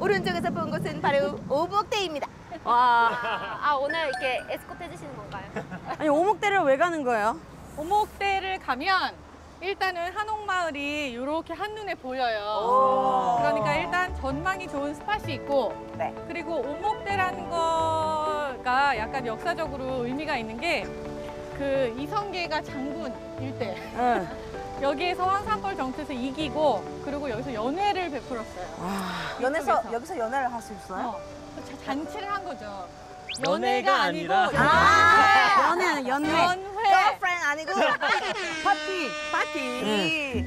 오른쪽에서 본 곳은 바로 오목대입니다. 와. 오늘 이렇게 에스코트 해주시는 건가요? 아니 오목대를 왜 가는 거예요? 오목대를 가면 일단은 한옥마을이 이렇게 한눈에 보여요. 그러니까 일단 전망이 좋은 스팟이 있고 네. 그리고 오목대라는 거가 약간 역사적으로 의미가 있는 게 그 이성계가 장군 일대 응. 여기에서 황산벌 정투에서 이기고 그리고 여기서 연회를 베풀었어요. 여기서 연애를 할 수 있어요? 잔치를 한 거죠. 연애가 아니고 아니라 연애는 연애. 연회. girlfriend 아니고 파티.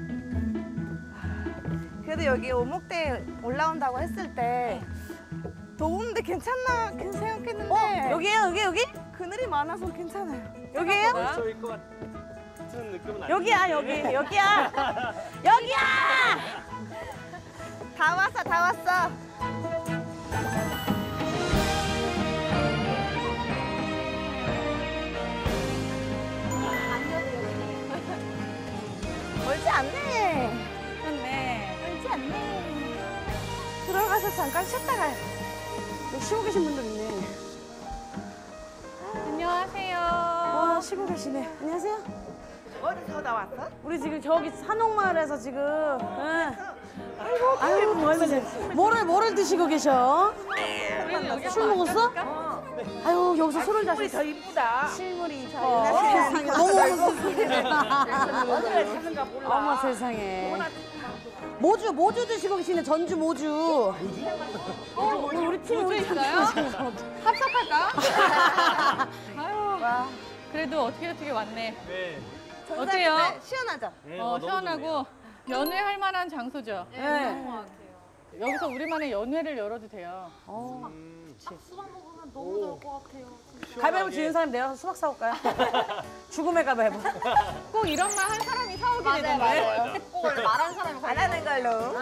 그래도 여기 오목대 올라온다고 했을 때 더운데 괜찮나 생각했는데 여기에요 여기? 그늘이 많아서 괜찮아요. 여기에요? 저일 것 같은 느낌은 아니에요. 여기야 여기야. 다 왔어. 멀지 않네. 그렇네. 멀지 않네. 들어가서 잠깐 쉬었다 가요. 여기 쉬고 계신 분들 있네. 안녕하세요. 와 쉬고 계시네. 안녕하세요. 어디서 나왔어? 우리 지금 저기 산옥마을에서 지금. 응. 아이고 뭐를 드시고 계셔? 우리는 여기 술 먹었어? 아유 여기서 술을 우리 자셨어. 더 이쁘다. 실물이 세상에. 어머 세상에. 어디를 찾는가 몰라. 어머 세상에. 모주 드시고 계시네. 전주 모주. 우리 팀 모주 있어요? 합석할까? 아유, 그래도 어떻게 왔네. 네. 어때요? 시원하죠? 네, 너무 시원하고 좋네요. 연회할 만한 장소죠. 네. 여기서 우리만의 연회를 열어도 돼요. 가위바위보 지는 사람 내가 수박 사올까요? 죽음의 가위바위보. 꼭 이런 말 한 사람이 사오게 되는데. 꼭 원래 말하는 사람이 안 하는 걸로.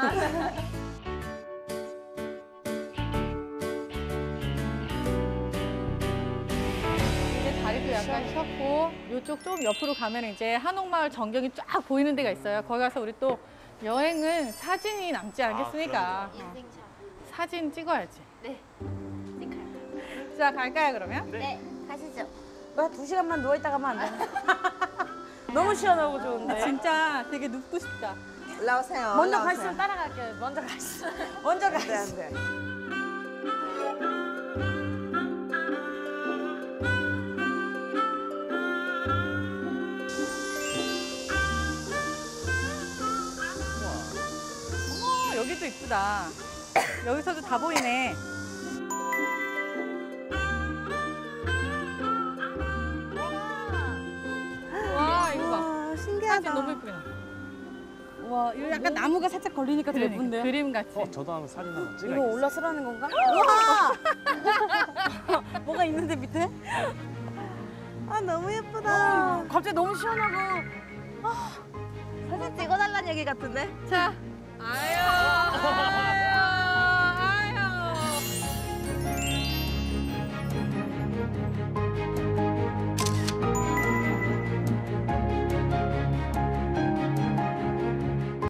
이제 다리도 약간 쉬었고 이쪽 좀 옆으로 가면 이제 한옥마을 전경이 쫙 보이는 데가 있어요. 거기 가서 우리 또 여행은 사진이 남지 않겠습니까? 인생샷. 사진 찍어야지. 네. 찍어요. 자, 갈까요 그러면? 네. 가시죠. 한 2시간만 누워있다 가면 안 되나? 너무 시원하고 좋은데. 진짜 되게 눕고 싶다. 올라오세요. 먼저 올라오세요. 가시죠. 따라갈게요. 먼저 가시죠. 먼저 안 돼, 가시죠. 안 돼. 여기도 이쁘다. 여기서도 다 보이네. 와, 이거 봐. 와, 사진 신기하다. 너무 예쁘게 나. 와, 이거 약간 나무가 살짝 걸리니까 더 예쁜데. 그림 같이. 저도 한번 사진 한번 이거 찍어야겠어요. 올라서라는 건가? 와! 뭐가 있는데 밑에? 아, 너무 예쁘다. 갑자기 너무 시원하고. 사진 찍어달라는 얘기 같은데? 자, 아유.